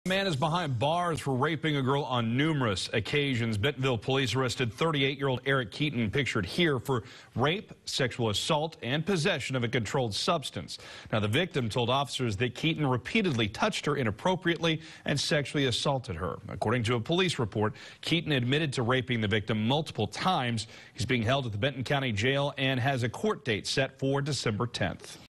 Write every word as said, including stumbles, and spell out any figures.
A man is behind bars for raping a girl on numerous occasions. Bentonville police arrested thirty-eight-year-old Eric Keaton, pictured here, for rape, sexual assault, and possession of a controlled substance. Now, the victim told officers that Keaton repeatedly touched her inappropriately and sexually assaulted her. According to a police report, Keaton admitted to raping the victim multiple times. He's being held at the Benton County Jail and has a court date set for December tenth.